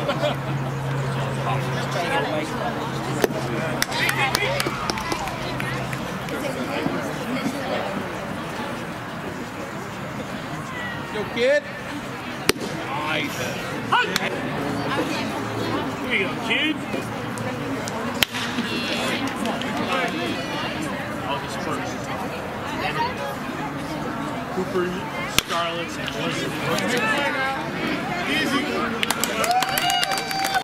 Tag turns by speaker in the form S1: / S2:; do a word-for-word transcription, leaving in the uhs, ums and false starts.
S1: Yo, kid.
S2: Nice. Here you go, kid. August first. Cooper, Scarlets, and Elizabeth.
S1: Easy.